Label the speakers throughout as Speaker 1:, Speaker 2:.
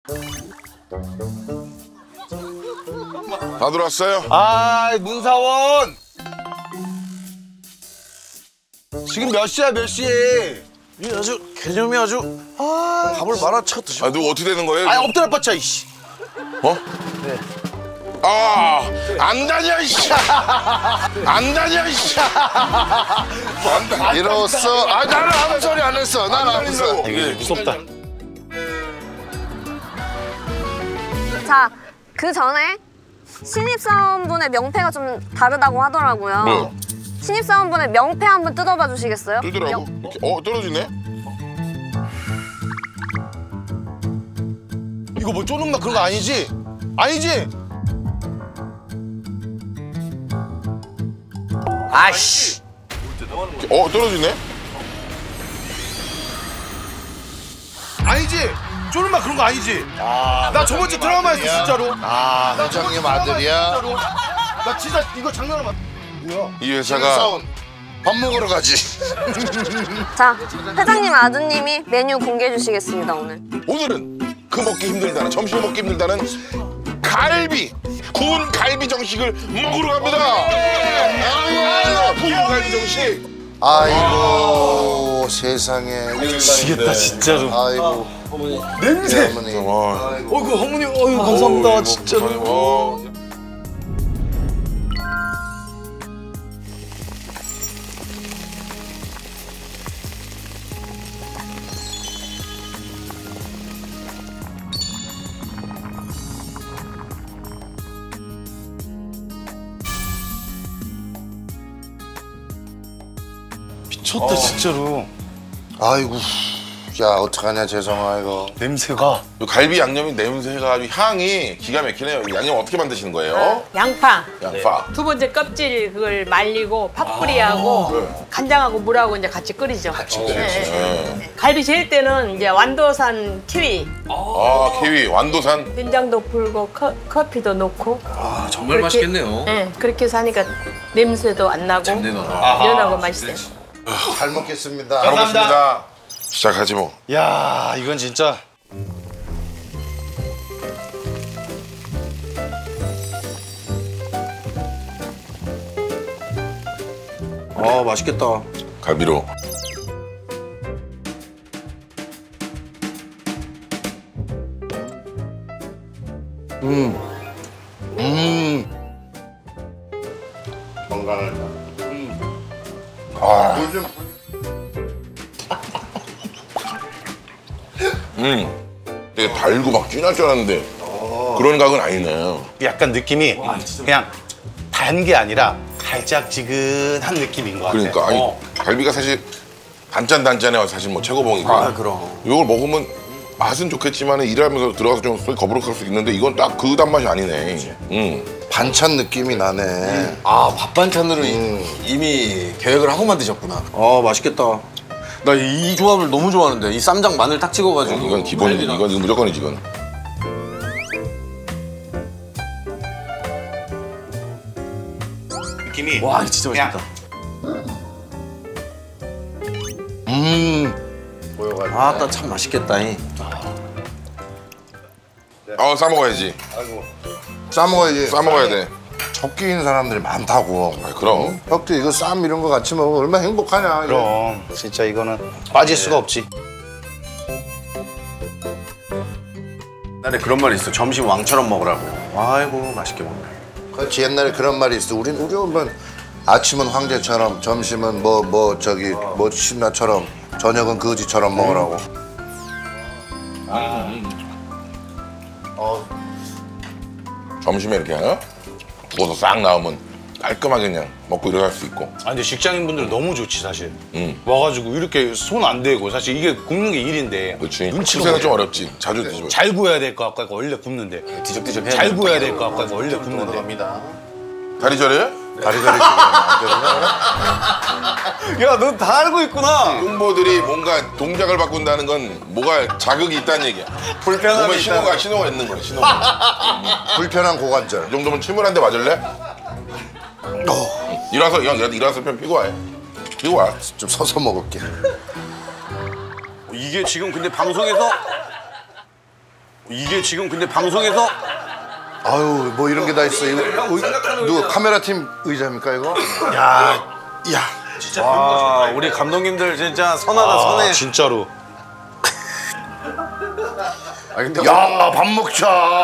Speaker 1: 다 들어왔어요?
Speaker 2: 아, 문사원. 지금 몇 시야, 몇 시에?
Speaker 3: 이 아주 개념이 아주 밥을 말아쳐 드셔.
Speaker 1: 아, 누구 어떻게 되는 거예요?
Speaker 2: 아, 엎드려 뻗쳐, 이씨.
Speaker 1: 어? 네. 아, 안 다녀, 이씨. 안 다녀, 이씨. 안 다녀.
Speaker 3: 이로써 나는 아무 소리 안 했어. 나는 아무 소리.
Speaker 2: 되게 무섭다.
Speaker 4: 자, 그 전에 신입사원분의 명패가 좀 다르다고 하더라고요.
Speaker 1: 뭐요?
Speaker 4: 신입사원분의 명패 한번 뜯어봐 주시겠어요?
Speaker 1: 뜨더라고. 이렇게. 떨어지네?
Speaker 2: 이거 뭐 쪼는막 그런 거 아니지? 아니지? 아씨.
Speaker 1: 떨어지네?
Speaker 2: 아니지? 쪼는막 그런 거 아니지? 나 저번 주 드라마였어, 진짜로.
Speaker 3: 회장님 아들이야.
Speaker 2: 진짜로. 나 진짜 이거 장난하면 뭐야?
Speaker 1: 이 회사가
Speaker 3: 사원 밥 먹으러 가지.
Speaker 4: 자, 회장님 아드님이 메뉴 공개해 주시겠습니다, 오늘.
Speaker 1: 오늘은 그 먹기 힘들다는, 점심 먹기 힘들다는 갈비! 구운 갈비 정식을 먹으러 갑니다! 구운 갈비 정식!
Speaker 3: 아이고 세상에.
Speaker 2: 미치겠다, 진짜로.
Speaker 3: 아이고
Speaker 2: 냄새.
Speaker 3: 어머니.
Speaker 2: 어이구, 어머니, 어이구, 감사합니다, 진짜로. 미쳤다, 진짜로.
Speaker 3: 아이고 야 어떡하냐 죄송아 이거.
Speaker 2: 냄새가.
Speaker 1: 이 갈비 양념이 냄새가 아주 향이 기가 막히네요. 이 양념 어떻게 만드시는 거예요?
Speaker 5: 양파.
Speaker 1: 양파.
Speaker 5: 두 번째 껍질 그걸 말리고 파뿌리하고 간장하고 물하고 이제 같이 끓이죠. 네. 갈비 재일 때는 이제 완도산 키위,
Speaker 1: 키위, 완도산.
Speaker 5: 된장도 불고 커피도 넣고.
Speaker 6: 정말
Speaker 5: 그렇게,
Speaker 6: 맛있겠네요.
Speaker 5: 네, 그렇게 해서 하니까 냄새도 안 나고 연하고 맛있어요.
Speaker 3: 잘 먹겠습니다.
Speaker 1: 잘 먹겠습니다. 시작하지 뭐.
Speaker 2: 야, 이건 진짜.
Speaker 3: 맛있겠다.
Speaker 1: 갈비로.
Speaker 3: 건강을.
Speaker 1: 되게 달고 막 진할 줄 알았는데 그런 각은 아니네.
Speaker 2: 약간 느낌이 그냥 단 게 아니라 달짝지근한 느낌인 것 같아.
Speaker 1: 그러니까 아니 갈비가 사실 단짠단짠해 사실 뭐 최고봉이고.
Speaker 3: 그럼.
Speaker 1: 이걸 먹으면 맛은 좋겠지만 일하면서 들어가서 좀 소리 거부룩할 수 있는데 이건 딱 그 단맛이 아니네.
Speaker 3: 반찬 느낌이 나네.
Speaker 6: 밥 반찬으로 이미 계획을 하고 만드셨구나. 맛있겠다. 나 이 조합을 너무 좋아하는데 이 쌈장 마늘 딱 찍어가지고.
Speaker 1: 이건 기본이지. 이건 무조건이지 이건.
Speaker 2: 느낌이.
Speaker 6: 와 이거 진짜 맛있겠다.
Speaker 3: 보여가지고.
Speaker 6: 아따 참 맛있겠다.
Speaker 1: 싸 먹어야지.
Speaker 3: 싸 먹어야지.
Speaker 1: 싸 먹어야 돼.
Speaker 3: 적기인 사람들이 많다고.
Speaker 1: 그럼.
Speaker 3: 혁도 이거 쌈 이런 거 같이 먹으면 얼마나 행복하냐.
Speaker 2: 그럼 진짜 이거는 빠질 수가 없지.
Speaker 6: 옛날에 그런 말이 있어. 점심 왕처럼 먹으라고. 아이고 맛있게 먹네.
Speaker 3: 그렇지 옛날에 그런 말이 있어. 우리 엄마는 아침은 황제처럼, 점심은 뭐 신라처럼, 저녁은 거지처럼 먹으라고.
Speaker 1: 점심에 이렇게 구워서 싹 나오면 깔끔하게 그냥 먹고 일어날 수 있고.
Speaker 2: 아, 근데 직장인분들 너무 좋지 사실. 와가지고 이렇게 손 안 대고 사실 이게 굽는 게 일인데.
Speaker 1: 그렇지.
Speaker 2: 눈치가
Speaker 1: 구세가 좀
Speaker 2: 보여.
Speaker 1: 어렵지. 자주 드시면.
Speaker 2: 잘 구워야 될 것 같고 원래 굽는데.
Speaker 6: 뒤적뒤적 해야
Speaker 2: 잘 구워야 될 것 같고 원래 굽는데.
Speaker 3: 갑니다.
Speaker 1: 다리 저래?
Speaker 3: 다리저리
Speaker 6: 야, 너 다 알고 있구나.
Speaker 1: 홍보들이 뭔가 동작을 바꾼다는 건 뭐가 자극이 있다는 얘기야.
Speaker 6: 불편함이
Speaker 1: 몸에 신호가 있는 거야, 신호가.
Speaker 3: 불편한 고관절.
Speaker 1: 이 정도면 침을 한 대 맞을래? 일어나서 편 피고 와요. 피고 와.
Speaker 3: 좀 서서 먹을게.
Speaker 6: 이게 지금 근데 방송에서 이게 지금 근데 방송에서
Speaker 3: 아유 뭐 이런 게 다 있어. 이거 누구 카메라 팀 의자입니까 이거?
Speaker 6: 야 진짜 와 우리 감독님들 진짜 선하다 선해.
Speaker 2: 진짜로.
Speaker 6: 아 근데
Speaker 3: 야 밥 먹자.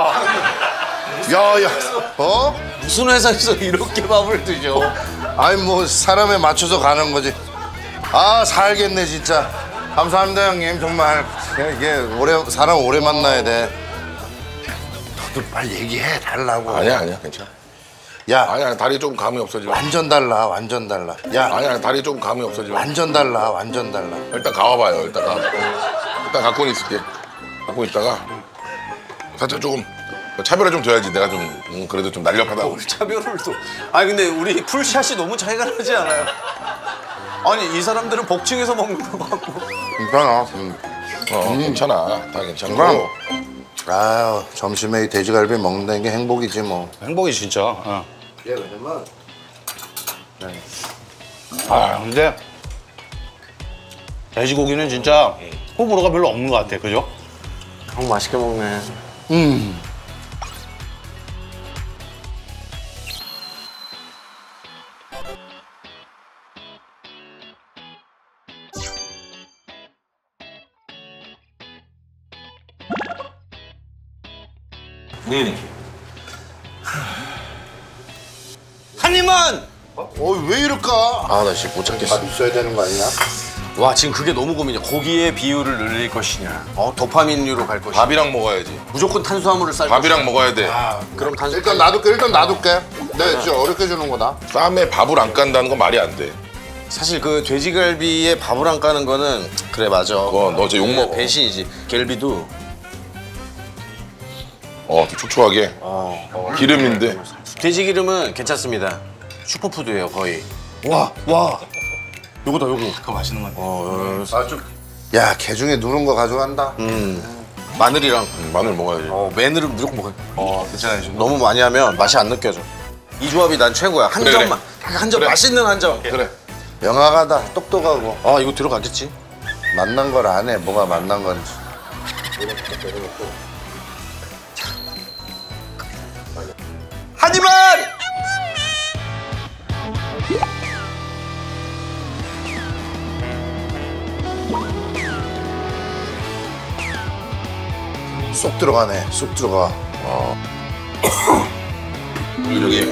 Speaker 3: 야야 어?
Speaker 6: 무슨 회사에서 이렇게 밥을 드셔?
Speaker 3: 아니 뭐 사람에 맞춰서 가는 거지. 아 살겠네 진짜. 감사합니다 형님 정말. 이게 사람 오래 만나야 돼. 너도 빨리 얘기해 달라고.
Speaker 1: 아니야 괜찮아.
Speaker 3: 야
Speaker 1: 아니야 다리 좀 감이 없어지고.
Speaker 3: 완전 달라 완전 달라. 야
Speaker 1: 아니야 다리 좀 감이 없어지고.
Speaker 3: 완전 달라 완전 달라.
Speaker 1: 일단 가와봐요. 일단 갖고는 있을게. 갖고 있다가 살짝 조금 차별을 좀 둬야지. 내가 좀 그래도 좀 날렵하다고.
Speaker 6: 차별을 또. 아니 근데 우리 풀샷이 너무 차이가 나지 않아요? 아니 이 사람들은 복층에서 먹는 거 같고.
Speaker 3: 괜찮아.
Speaker 1: 괜찮아. 다 괜찮고.
Speaker 3: 그럼. 아유 점심에 이 돼지갈비 먹는다는 게 행복이지 뭐.
Speaker 2: 행복이 진짜. 어.
Speaker 3: 예 왜냐면
Speaker 2: 아 근데 돼지고기는 진짜 호불호가 별로 없는 것 같아, 그죠?
Speaker 6: 형 맛있게 먹네. 한 입만!
Speaker 3: 왜 이럴까?
Speaker 1: 아 나 지금 못 찾겠어.
Speaker 3: 밥 있어야 되는 거 아니야?
Speaker 6: 와 지금 그게 너무 고민이야. 고기의 비율을 늘릴 것이냐, 도파민류로 갈 것이냐.
Speaker 1: 밥이랑 먹어야지.
Speaker 6: 무조건 탄수화물을 쌀
Speaker 1: 밥이랑 먹어야 돼.
Speaker 6: 그럼 탄수.
Speaker 3: 일단 놔둘게. 내가 진짜 어렵게 주는 거다.
Speaker 1: 쌈에 밥을 안 깐다는 건 말이 안 돼.
Speaker 6: 사실 그 돼지갈비에 밥을 안 까는 거는 그래 맞아.
Speaker 1: 그거 너 저 욕먹어.
Speaker 6: 배신이지. 갤비도
Speaker 1: 좀 촉촉하게. 기름인데.
Speaker 6: 돼지 기름은 괜찮습니다. 슈퍼푸드예요 거의.
Speaker 2: 와.
Speaker 6: 요거다 요거.
Speaker 2: 그거 맛있는 거 같아.
Speaker 3: 야, 개 중에 누른 거 가져간다.
Speaker 6: 마늘이랑
Speaker 1: 마늘 먹어야지.
Speaker 6: 마늘은 무조건 먹어요.
Speaker 2: 괜찮아요.
Speaker 6: 너무 많이 하면 맛이 안 느껴져. 이 조합이 난 최고야. 한
Speaker 1: 그래,
Speaker 6: 점만. 한 점
Speaker 1: 그래.
Speaker 6: 맛있는 한 점.
Speaker 1: 그래.
Speaker 3: 영악하다. 똑똑하고.
Speaker 6: 아 이거 들어가겠지.
Speaker 3: 만난 걸 안 해. 뭐가 만난 건지.
Speaker 6: 한 입만.
Speaker 3: 쏙 들어가네. 쑥 들어가.
Speaker 1: 여기.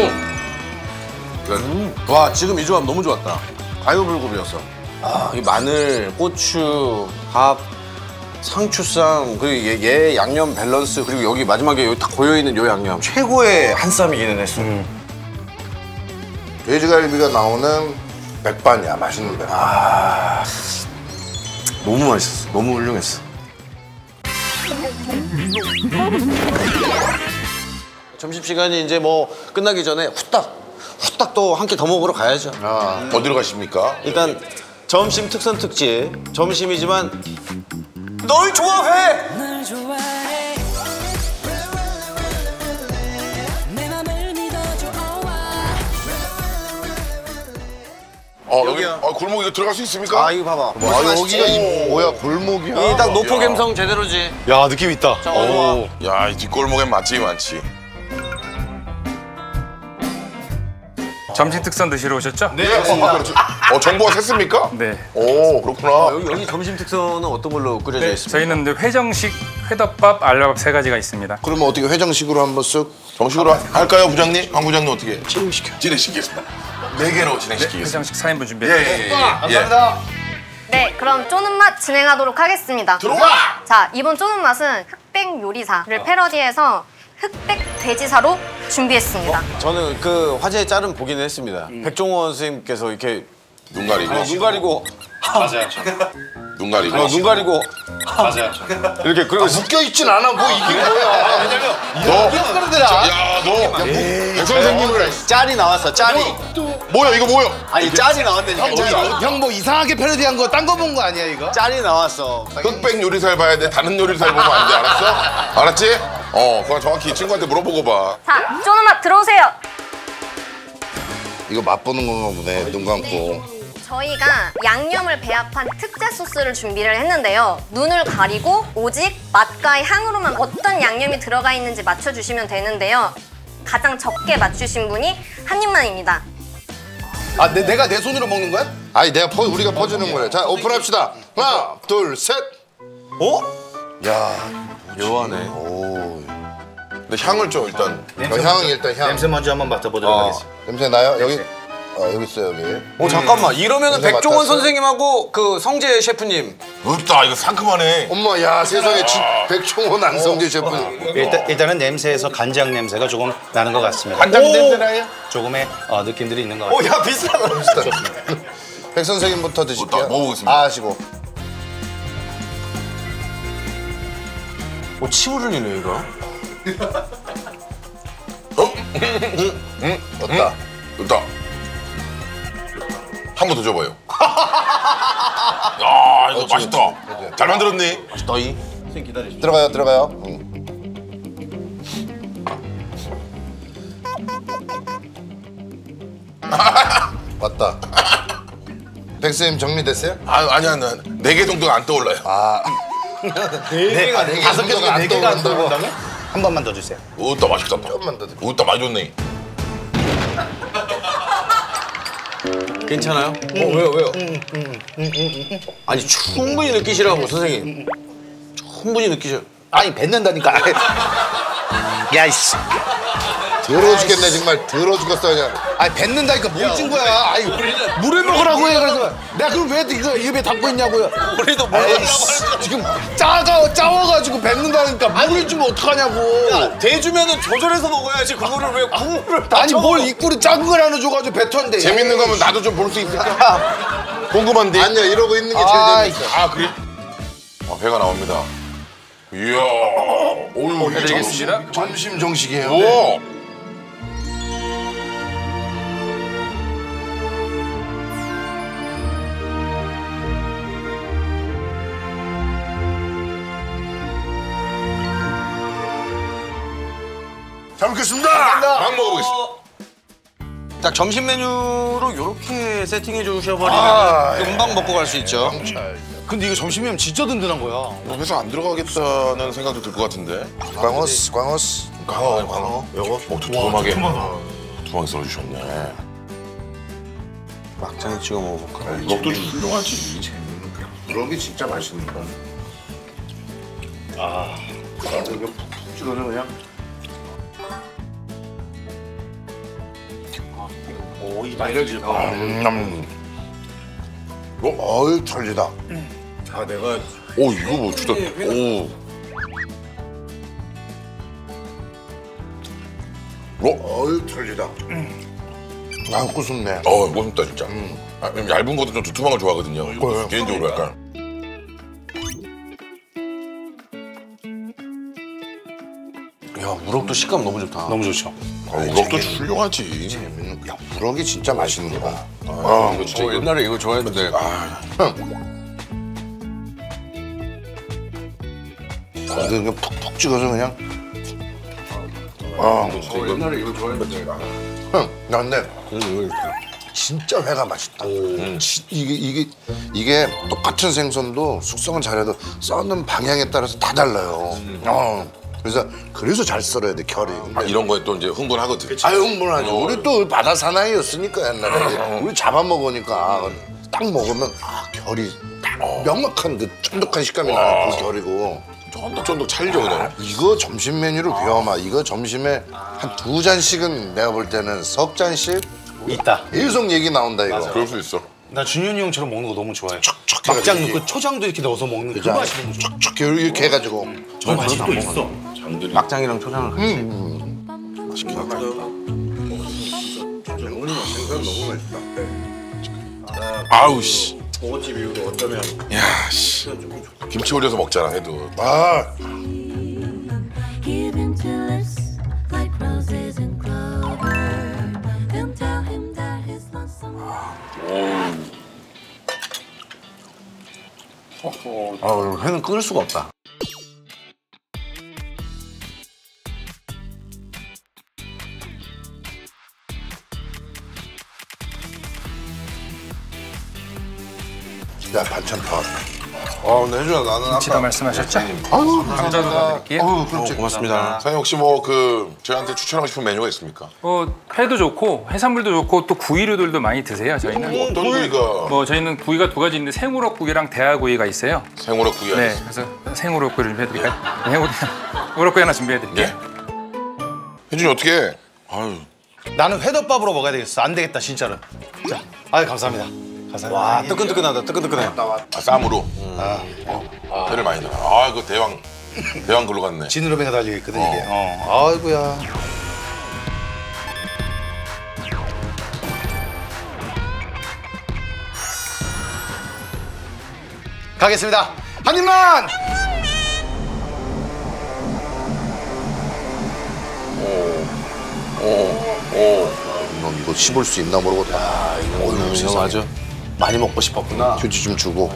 Speaker 6: 와 지금 이 조합 너무 좋았다. 과유불급이었어. 이 마늘, 고추, 밥, 상추쌈 그리고 얘 양념 밸런스 그리고 여기 마지막에 여기 딱 고여 있는 요 양념 최고의 한 쌈이기는 했어.
Speaker 3: 돼지갈비가 나오는 백반이야. 맛있는 백반.
Speaker 6: 너무 맛있었어. 너무 훌륭했어. 점심시간이 이제 뭐 끝나기 전에 후딱 또 한 끼 더 먹으러 가야죠.
Speaker 1: 어디로 가십니까?
Speaker 6: 일단 점심 특선 특집 점심이지만 널 좋아해.
Speaker 7: 널 좋아해 내 맘을 믿어줘
Speaker 1: 여기 골목 이거 들어갈 수 있습니까?
Speaker 6: 아 이거 봐봐.
Speaker 3: 아, 여기가 뭐야? 골목이야?
Speaker 6: 이 딱 노포 감성 제대로지.
Speaker 2: 야, 느낌 있다.
Speaker 6: 오.
Speaker 1: 야, 이 뒷골목엔 맛집이 많지.
Speaker 8: 점심 특선 드시러 오셨죠?
Speaker 1: 네, 그렇죠. 정보가 샜습니까?
Speaker 8: 네.
Speaker 1: 오, 그렇구나.
Speaker 6: 여기 점심 특선은 어떤 걸로 끓여져 있습니까?
Speaker 8: 저희는 이제 회정식, 회덮밥, 알밥밥 세 가지가 있습니다.
Speaker 3: 그러면 어떻게 회장식으로 한번 쓱?
Speaker 1: 정식으로 할까요, 부장님? 황 부장님 어떻게? 진행시키겠습니다. 4개로 진행시키겠습니다.
Speaker 8: 회정식 4인분 준비했습니다.
Speaker 1: 감사합니다.
Speaker 4: 네, 그럼 쪼는 맛 진행하도록 하겠습니다.
Speaker 1: 들어와!
Speaker 4: 자, 이번 쪼는 맛은 흑백 요리사를 패러디해서 흑백 돼지사로 준비했습니다.
Speaker 6: 저는 그 화제의 짤은 보기는 했습니다. 백종원 선생님께서 이렇게
Speaker 1: 눈 가리고.
Speaker 6: 눈 가리고
Speaker 2: 맞아요.
Speaker 1: 눈 가리고.
Speaker 6: 눈 가리고
Speaker 2: 맞아요.
Speaker 6: 이렇게 그리고
Speaker 3: 묶여있진 않아. 뭐 이게 뭐야?
Speaker 1: 너 백 선생님을.
Speaker 6: 짤이 나왔어. 짤이.
Speaker 1: 뭐야, 이거 뭐야?
Speaker 6: 아니 짤이 나왔다니까.
Speaker 2: 형 뭐 이상하게 패러디한 거 딴 거 본 거 아니야 이거?
Speaker 6: 짤이 나왔어.
Speaker 1: 흑백 요리사를 봐야 돼. 다른 요리사를 보면 안 돼. 알았어? 알았지? 그거 정확히 이 친구한테 물어보고 봐.
Speaker 4: 자, 쪼는 맛 들어오세요.
Speaker 3: 이거 맛보는 건가 보네. 눈 감고.
Speaker 4: 저희가 양념을 배합한 특제 소스를 준비를 했는데요. 눈을 가리고 오직 맛과 향으로만 어떤 양념이 들어가 있는지 맞춰주시면 되는데요. 가장 적게 맞추신 분이 한 입만입니다.
Speaker 2: 아, 내가 내 손으로 먹는 거야?
Speaker 3: 아니 우리가 퍼주는 거래. 자 오픈합시다. 하나 둘 셋.
Speaker 2: 어?
Speaker 3: 야.
Speaker 6: 묘하네.
Speaker 3: 오.
Speaker 1: 근데 향을 좀 일단
Speaker 3: 향 일단 향.
Speaker 2: 냄새 먼저 한번 맡아보도록 하겠습니다.
Speaker 3: 냄새 나요? 여기 여기 있어요 여기.
Speaker 6: 잠깐만. 이러면은
Speaker 3: 냄새
Speaker 6: 백종원
Speaker 3: 맡았어?
Speaker 6: 선생님하고 그 성재 셰프님.
Speaker 1: 없다 이거 상큼하네.
Speaker 3: 엄마 야 세상에 백종원 안성재 셰프.
Speaker 9: 일단은 냄새에서 간장 냄새가 조금 나는 것 같습니다.
Speaker 1: 간장 냄새 나요?
Speaker 9: 조금의 느낌들이 있는 것 같아요.
Speaker 2: 야, 비슷하다.
Speaker 3: 백 선생님부터 드실게요.
Speaker 1: 먹어보겠습니다.
Speaker 3: 아 하시고.
Speaker 6: 침을 흘리네 이거.
Speaker 3: 어따.
Speaker 1: 좋다. 한 번 더 줘봐요. 야 이거 맛있다. 잘 만들었니?
Speaker 6: 너희.
Speaker 3: 들어가요. 왔다. 백 선생님 정리됐어요?
Speaker 1: 아니야 난 4개 정도가 안 떠올라요.
Speaker 3: 네 개가 4개가 안 떠오른다고?
Speaker 9: 한 번만 더 주세요.
Speaker 1: 우따 맛있다.
Speaker 3: 조금만 더 드릴게요.
Speaker 1: 우따 많이 좋네.
Speaker 6: 괜찮아요? 왜요? 아니 충분히 느끼시라고 선생님. 충분히 느끼셔.
Speaker 9: 아니 뱉는다니까. 야 이씨.
Speaker 3: 더러워 죽겠네 정말. 더러워 죽겠어 그냥.
Speaker 2: 아니, 뱉는다니까 뭘 찐 거야? 아니, 물에 먹으라고 해. 그래서 내가 그럼 왜 이거 입에 담고 있냐고요?
Speaker 6: 우리도
Speaker 2: 지금 짜워가지고 뱉는다니까 물을 주면 어떡하냐고.
Speaker 6: 대주면은 조절해서 먹어야지. 그거를 왜 국물을 다
Speaker 2: 아니, 뭘 입구를 작은 걸 하나 줘가지고 뱉었는데.
Speaker 1: 재밌는 거면 나도 좀 볼 수 있을까? 궁금한데.
Speaker 3: 아니야 이러고 있는 게 제일 재밌어.
Speaker 1: 아 그래? 배가 나옵니다. 이야. 오유
Speaker 8: 해드리겠습니다.
Speaker 3: 점심 정식이에요.
Speaker 1: 오.
Speaker 3: 잘 먹겠습니다.
Speaker 1: 막 먹어보겠습니다.
Speaker 6: 딱 점심 메뉴로 이렇게 세팅해 주셔버리면 금방 먹고 갈 수 있죠.
Speaker 2: 근데 이거 점심이면 진짜 든든한 거야.
Speaker 1: 뭐 회사 안 들어가겠다는 생각도 들 것 같은데.
Speaker 3: 광어스.
Speaker 1: 광어. 요거? 두툼하게. 두툼하게 썰어주셨네.
Speaker 6: 막장에 찍어 먹어볼까?
Speaker 1: 이것도 훌륭하지.
Speaker 3: 그런 게 진짜 맛있는 거. 이거 푹 찍어서 그냥.
Speaker 9: 오이 맛있지.
Speaker 3: 어이 찰지다.
Speaker 1: 오 이거 뭐 주다. 오.
Speaker 3: 어이 찰지다. 아 구순네.
Speaker 1: 멋있다 진짜. 얇은 것도 좀 두툼한 걸 좋아하거든요. 개인적으로 약간.
Speaker 6: 야 우럭도 식감 너무 좋다.
Speaker 9: 너무 좋죠.
Speaker 1: 우럭도 훌륭하지.
Speaker 3: 야 우럭이 진짜 맛있는 거야.
Speaker 6: 이거 진짜 옛날에 이거 좋아했는데.
Speaker 3: 그냥 푹푹 찍어서 그냥.
Speaker 6: 옛날에 이거 좋아했는데.
Speaker 3: 야 근데 진짜 회가 맛있다. 이게 똑같은 생선도 숙성은 잘해도 써는 방향에 따라서 다 달라요. 그래서 잘 썰어야 돼 결이. 근데
Speaker 1: 이런 거에 또 이제 흥분하거든.
Speaker 3: 아유 흥분하죠. 우리 또 바다 사나이였으니까 옛날에 우리 잡아먹으니까 딱 먹으면 결이 딱 명확한 그 쫀득한 식감이 나는 그 결이고.
Speaker 1: 쫀득쫀득 찰져 그냥.
Speaker 3: 이거 점심 메뉴로 배워마. 이거 점심에 한 2잔씩은 내가 볼 때는 석 잔씩
Speaker 9: 있다.
Speaker 3: 계속 얘기 나온다 이거.
Speaker 1: 그럴 수 있어.
Speaker 9: 나 준현이 형처럼 먹는 거 너무 좋아해.
Speaker 3: 척척
Speaker 9: 막장
Speaker 3: 해가지고
Speaker 9: 넣고 초장도 이렇게 넣어서 먹는 그
Speaker 3: 그죠?
Speaker 9: 맛이 너무 좋아.
Speaker 3: 척척 이렇게 해가지고.
Speaker 9: 저 맛이 또 있어.
Speaker 6: 막장이랑 초장을 같이.
Speaker 1: 아우 씨. 고깃집 이후로 어쩌면. 야 씨. 김치 올려서 먹잖아 해도.
Speaker 7: Give him two lips like roses and clover. Then tell him that his lonesome.
Speaker 6: 회는 끊을 수가 없다.
Speaker 3: 야 반찬 다.
Speaker 6: 근데 혜준아 나는
Speaker 8: 김치도 말씀하셨죠? 감자도 넣어드릴게요.
Speaker 3: 그렇지.
Speaker 6: 고맙습니다.
Speaker 1: 사장님 혹시 뭐 그 저희한테 추천하고 싶은 메뉴가 있습니까?
Speaker 8: 회도 좋고 해산물도 좋고 또 구이류들도 많이 드세요. 저희는
Speaker 1: 어떤 구이가?
Speaker 8: 뭐 저희는 구이가 두 가지 있는데 생우럭구이랑 대하구이가 있어요.
Speaker 1: 생우럭구이.
Speaker 8: 네, 그래서 생우럭구이를 준비해드릴까요? 네, 우럭구이 하나 준비해드릴게요.
Speaker 1: 예? 혜준이 어떻게 해? 아유.
Speaker 9: 나는 회덮밥으로 먹어야 되겠어. 안 되겠다 진짜로. 자, 아유 감사합니다. 감사합니다.
Speaker 6: 와 뜨끈뜨끈하다 뜨끈뜨끈해.
Speaker 1: 쌈으로. 회를 많이 넣어. 그 대왕 글로 갔네.
Speaker 9: 지느러미가 달려 있거든 이게. 아이고야. 가겠습니다. 한 입만.
Speaker 3: 넌 이거 씹을 수 있나 모르겠다.
Speaker 6: 이거 맞아. 많이 먹고 싶었구나.
Speaker 3: 휴지 좀 주고.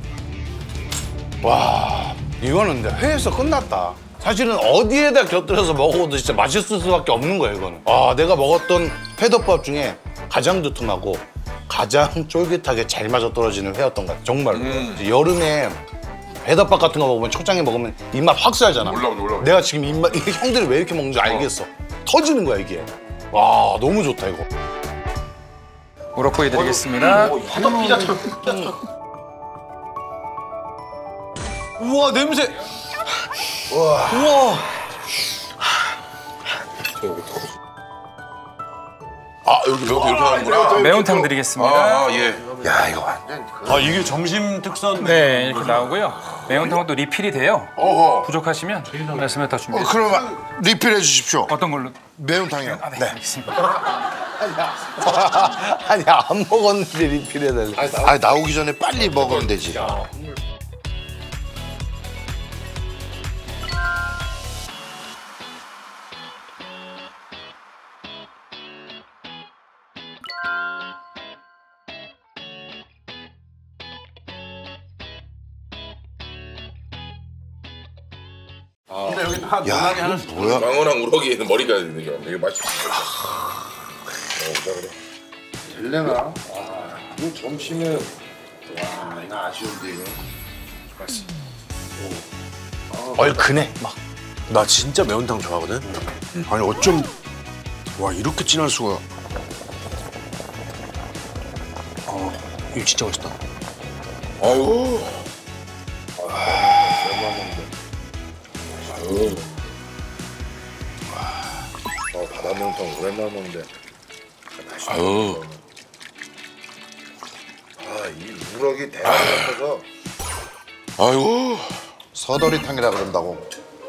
Speaker 9: 와, 이거는 근데 회에서 끝났다. 사실은 어디에다 곁들여서 먹어도 진짜 맛있을 수밖에 없는 거야 이거는. 내가 먹었던 회덮밥 중에 가장 두툼하고 가장 쫄깃하게 잘 맞아떨어지는 회였던 것 같아. 정말로. 여름에 회덮밥 같은 거 먹으면 초장에 먹으면 입맛 확 살잖아.
Speaker 1: 올라오네.
Speaker 9: 내가 지금 입맛 이게 형들이 왜 이렇게 먹는지 알겠어. 터지는 거야 이게. 와, 너무 좋다 이거.
Speaker 8: 우럭구이 드리겠습니다.
Speaker 6: 우와 냄새.
Speaker 1: 여기 이렇게 하는구나.
Speaker 8: 매운탕 드리겠습니다.
Speaker 1: 예.
Speaker 3: 야 이거 완전.
Speaker 6: 이게 점심 특선.
Speaker 8: 네, 이렇게 나오고요. 매운탕은 또 리필이 돼요.
Speaker 1: 어허.
Speaker 8: 부족하시면 말씀해 더 준비해.
Speaker 3: 그러면 리필해 주십시오.
Speaker 8: 어떤 걸로?
Speaker 3: 매운탕이요.
Speaker 8: 네, 알겠습니다.
Speaker 9: 아니 안 먹었는데 리필해달래.
Speaker 3: 아 나오기 전에 빨리 먹으면 되지. 야 이거 뭐야?
Speaker 1: 광어랑 우럭이는 머리가 있는 게 되게 맛있어.
Speaker 3: 될래나? 이거 점심에 와 이거 아쉬운데 이거.
Speaker 9: 얼큰해 막.
Speaker 6: 나 진짜 매운탕 좋아하거든. 아니 어쩜 와 이렇게 진할 수가. 이거 진짜 맛있다.
Speaker 1: 아유.
Speaker 3: 바다 매운탕 오랜만에 먹는데.
Speaker 1: 아유.
Speaker 3: 이 우럭이 대박이어서
Speaker 1: 아이고.
Speaker 3: 서더리탕이라 그런다고.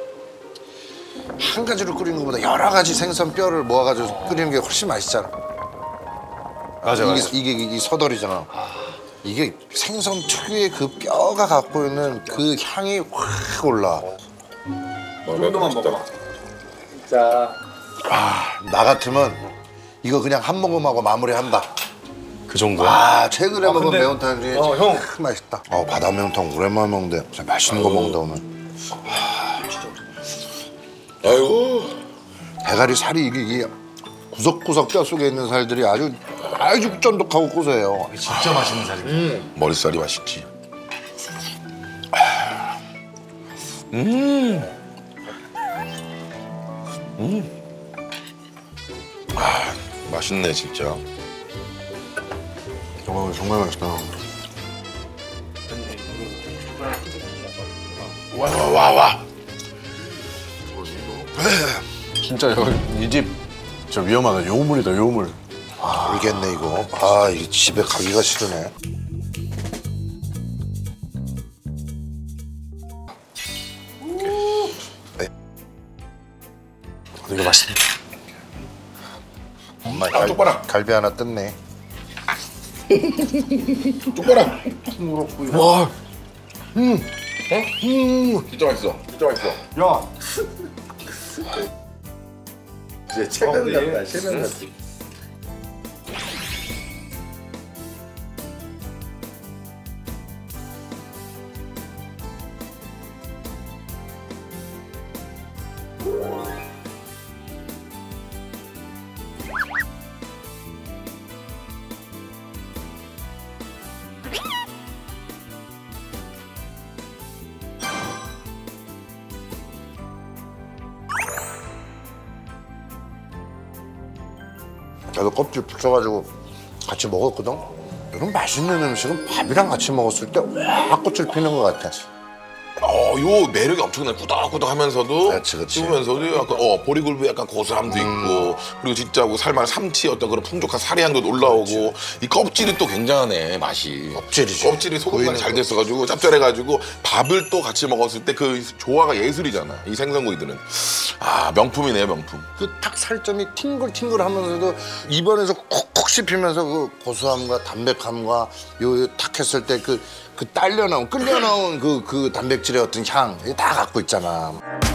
Speaker 3: 한 가지로 끓이는 것보다 여러 가지 생선 뼈를 모아가지고 끓이는 게 훨씬 맛있잖아.
Speaker 9: 맞아.
Speaker 3: 이게 이 서더리잖아. 이게 생선 특유의 그 뼈가 갖고 있는 그 향이 확 올라.
Speaker 1: 정도만 먹어봐.
Speaker 3: 나 같으면 이거 그냥 한 모금하고 마무리한다.
Speaker 9: 그 정도야?
Speaker 3: 아 최근에 먹은 매운탕 중에
Speaker 9: 형.
Speaker 3: 참 맛있다. 바다 매운탕 오랜만에 먹는데 진짜 맛있는 거 먹는다 오늘.
Speaker 1: 아이고.
Speaker 3: 대가리 살이 이게 구석구석 뼈 속에 있는 살들이 아주 쫀득하고 고소해요.
Speaker 9: 진짜 맛있는 살이야.
Speaker 1: 머리살이 맛있지. 맛있네 진짜.
Speaker 3: 정말 맛있다.
Speaker 1: 와.
Speaker 6: 진짜 이 집 저 위험하다. 요물이다 요물.
Speaker 3: 모르겠네 이거. 이게 집에 가기가 싫으네.
Speaker 6: 이거 맛있네.
Speaker 3: 엄마
Speaker 1: 똑바로.
Speaker 3: 갈비 하나 뜯네.
Speaker 1: 똑바로.
Speaker 6: 와.
Speaker 1: 진짜 맛있어. 진짜 맛있어.
Speaker 9: 야,
Speaker 3: 이제 체면 같다. 체면 같다. 나도 껍질 붙여가지고 같이 먹었거든. 이런 맛있는 음식은 밥이랑 같이 먹었을 때 확 꽃을 피는 것 같아.
Speaker 1: 요 매력이 엄청나요. 꾸덕꾸덕하면서도
Speaker 3: 그렇지.
Speaker 1: 씹으면서도 약간 보리굴비 약간 고소함도 있고 그리고 진짜 살만 삼치 어떤 그런 풍족한 살의 향도 올라오고 이 껍질이 또 굉장하네 맛이. 껍질이 소금간이 잘 됐어가지고 짭짤해가지고 밥을 또 같이 먹었을 때 그 조화가 예술이잖아. 이 생선구이들은 명품이네요 명품.
Speaker 3: 그 탁 살점이 팅글팅글하면서도 입안에서 콕콕 씹히면서 그 고소함과 담백함과 요 탁 했을 때 그 딸려 나온 끌려 나온 그 단백질의 어떤 향 다 갖고 있잖아.